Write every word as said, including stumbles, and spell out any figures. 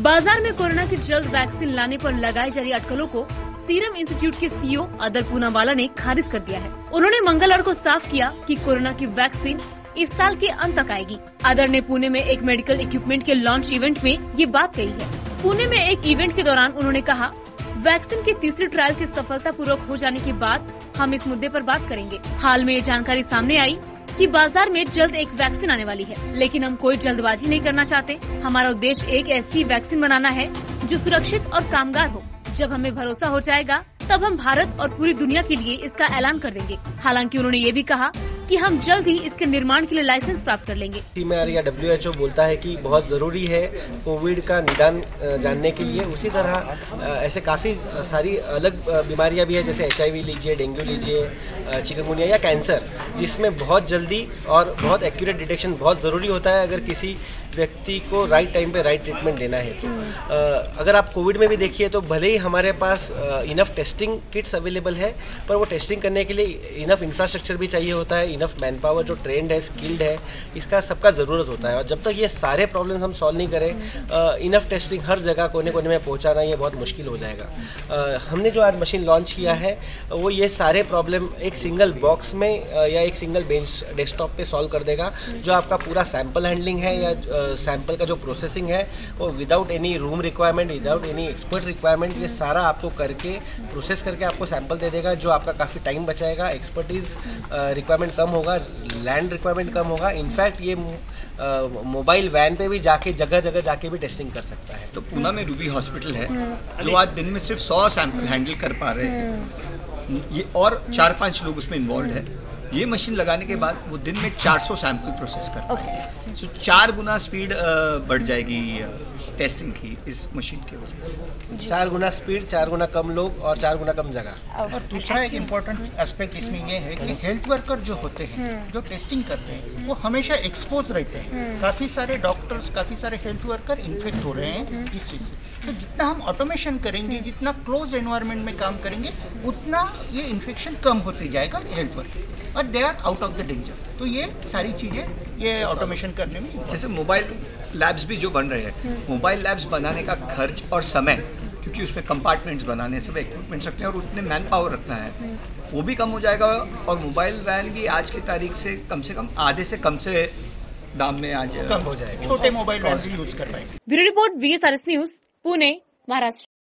बाजार में कोरोना की जल्द वैक्सीन लाने पर लगाई जा रही अटकलों को सीरम इंस्टीट्यूट के सीईओ अदर पूनावाला ने खारिज कर दिया है। उन्होंने मंगलवार को साफ किया कि कोरोना की वैक्सीन इस साल के अंत तक आएगी। अदर ने पुणे में एक मेडिकल इक्विपमेंट के लॉन्च इवेंट में ये बात कही है। पुणे में एक इवेंट के दौरान उन्होंने कहा, वैक्सीन की तीसरी ट्रायल की सफलतापूर्वक हो जाने के बाद हम इस मुद्दे पर बात करेंगे। हाल में ये जानकारी सामने आई कि बाजार में जल्द एक वैक्सीन आने वाली है, लेकिन हम कोई जल्दबाजी नहीं करना चाहते। हमारा उद्देश्य एक ऐसी वैक्सीन बनाना है जो सुरक्षित और कामगार हो। जब हमें भरोसा हो जाएगा तब हम भारत और पूरी दुनिया के लिए इसका ऐलान कर देंगे। हालांकि उन्होंने ये भी कहा कि हम जल्द ही इसके निर्माण के लिए लाइसेंस प्राप्त कर लेंगे। या डब्ल्यू एच ओ बोलता है कि बहुत ज़रूरी है कोविड का निदान जानने के लिए। उसी तरह ऐसे काफ़ी सारी अलग बीमारियां भी है, जैसे एच आई वी लीजिए, डेंगू लीजिए, चिकनगुनिया या कैंसर, जिसमें बहुत जल्दी और बहुत एक्यूरेट डिटेक्शन बहुत ज़रूरी होता है अगर किसी व्यक्ति को राइट टाइम पे राइट ट्रीटमेंट देना है। तो अगर आप कोविड में भी देखिए तो भले ही हमारे पास इनफ टेस्टिंग किट्स अवेलेबल है, पर वो टेस्टिंग करने के लिए इनफ इंफ्रास्ट्रक्चर भी चाहिए होता है, इनफ मैन पावर जो ट्रेंड है, स्किल्ड है, इसका सबका ज़रूरत होता है। और जब तक ये सारे प्रॉब्लम्स हम सॉल्व नहीं करें, इनफ टेस्टिंग हर जगह कोने कोने में पहुँचाना ये बहुत मुश्किल हो जाएगा। हमने जो आज मशीन लॉन्च किया है वो ये सारे प्रॉब्लम एक सिंगल बॉक्स में या एक सिंगल बेंच डेस्कटॉप पे सॉल्व कर देगा, जो आपका पूरा सैंपल हैंडलिंग है या सैंपल का जो प्रोसेसिंग है वो without any room requirement, without any expert requirement, ये सारा आपको करके प्रोसेस करके आपको सैंपल दे देगा, जो आपका काफ़ी टाइम बचाएगा, एक्सपर्टीज रिक्वायरमेंट कम होगा, लैंड रिक्वायरमेंट कम होगा। इनफैक्ट ये मोबाइल वैन पे भी जाके जगह जगह जाके भी टेस्टिंग कर सकता है। तो पूना में रूबी हॉस्पिटल है जो आज दिन में सिर्फ सौ सैंपल हैंडल कर पा रहे हैं, ये और चार पांच लोग उसमें इन्वॉल्व है। ये मशीन लगाने के बाद वो दिन में चार सौ सैंपल प्रोसेस कर पाएंगे। सो चार गुना स्पीड बढ़ जाएगी टेस्टिंग की इस मशीन की वजह से। चार गुना स्पीड, चार गुना कम लोग और चार गुना कम जगह। और दूसरा एक इम्पोर्टेंट एस्पेक्ट इसमें ये है कि हेल्थ वर्कर जो होते हैं, जो टेस्टिंग करते हैं, वो हमेशा एक्सपोज रहते हैं। काफ़ी सारे डॉक्टर्स, काफ़ी सारे हेल्थ वर्कर इन्फेक्ट हो रहे हैं इस चीज़ से। तो जितना हम ऑटोमेशन करेंगे, जितना क्लोज एनवायरनमेंट में काम करेंगे, उतना ये इन्फेक्शन कम होते जाएगा हेल्थ वर्कर, और they are out of the danger. तो ये सारी चीज़ें ये ऑटोमेशन करने में, जैसे मोबाइल लैब्स भी जो बन रहे हैं, मोबाइल लैब्स बनाने का खर्च और समय, क्योंकि उसमें कंपार्टमेंट्स बनाने, सब इक्विपमेंट्स रखते हैं और उतने मैन पावर रखना है, वो भी कम हो जाएगा। और मोबाइल वैन भी आज की तारीख से कम से कम आधे से कम से दाम में आज कम हो जाएगा। छोटे मोबाइल वैन यूज कर पाएंगे। Bureau report, V S R S news, Pune, Maharashtra.